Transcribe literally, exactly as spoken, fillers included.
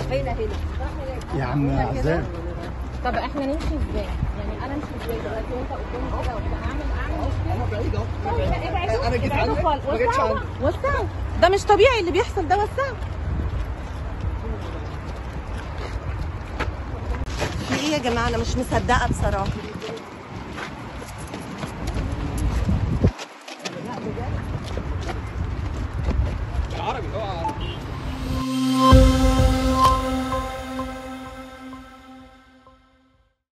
هنا هنا يا عم عزام. طب احنا نمشي ازاي؟ يعني انا امشي ازاي دلوقتي وانت قدامي كده وبتاع؟ اعمل اعمل انا بعيد اهو. ابعدوا انا جيت ابعدوا عندك خالص. ما جيتش وسعوا عندك. بقى، وسعوا. ده مش طبيعي اللي بيحصل ده، وسعوا. في ايه يا جماعه؟ انا مش مصدقه بصراحه.